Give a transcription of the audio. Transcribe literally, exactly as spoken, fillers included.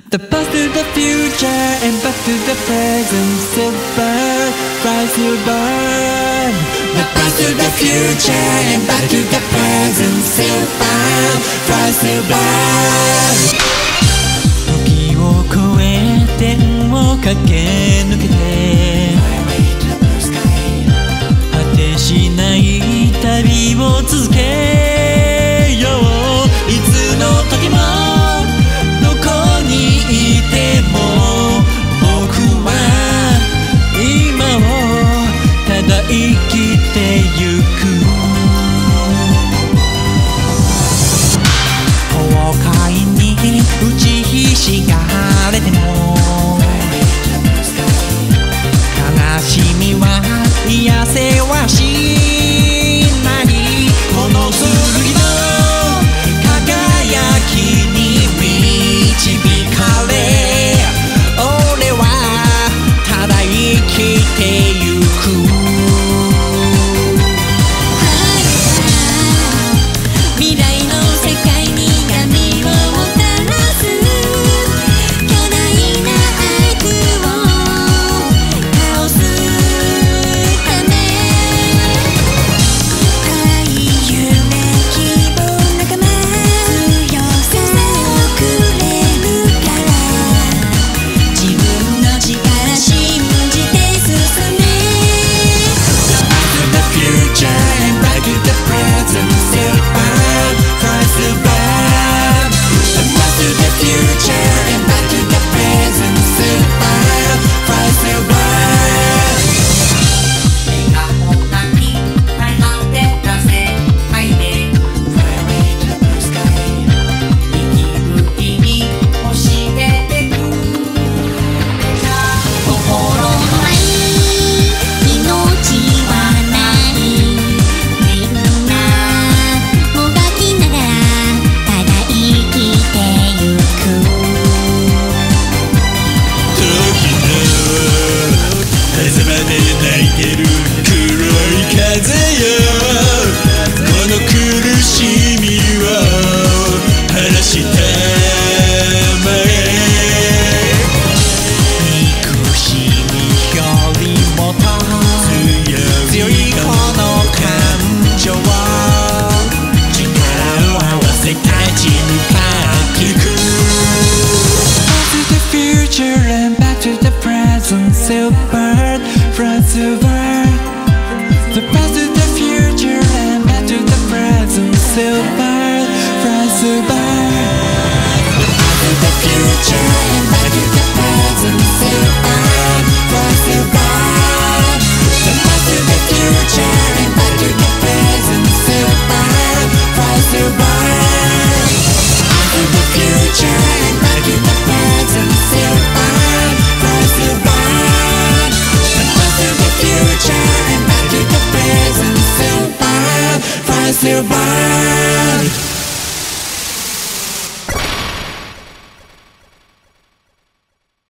The past to the future and back to the present. Silbird, fly Silbird. The past to the future and back to the present. Silbird, fly Silbird. 時を超え天を駆け抜けて果てしない旅を続けよう。いつの時もどこにいても僕は今をただ生きてゆく。後悔に打ちひしがれても悲しみは癒せはしない。この剣の輝きに導かれ俺はただ生きてゆく。未来の世界に闇をもたらす巨大な悪を倒すため愛夢希望仲間強さをくれるから自分の力信じて進め。 The future and back to the present. Silbird, fly Silbird. The past to the future and back to the present. Silbird, fly Silbird. 笑顔なき放て出せ愛で Fly away to the blue sky. 生きる意味教えてく心のない命はないみんなもがきながらただ生きてゆく。 時の狭間で泣いてる黒い風よ。この苦しみを晴らしたまえ。 憎しみよりもと強いこの感情を力を合わせ立ち向かっていく。 Back to the future and back to the present. Silbird, fly Silbird. The past to the future and back to the present. Silbird, fly Silbird. The past to the future and back to the present. Silbird, fly Silbird. The past to the future and back to the present. Silbird, fly Silbird. To the future and back to the present. Silbird, fly Silbird. The past to the future and back to the present. Silbird, fly Silbird.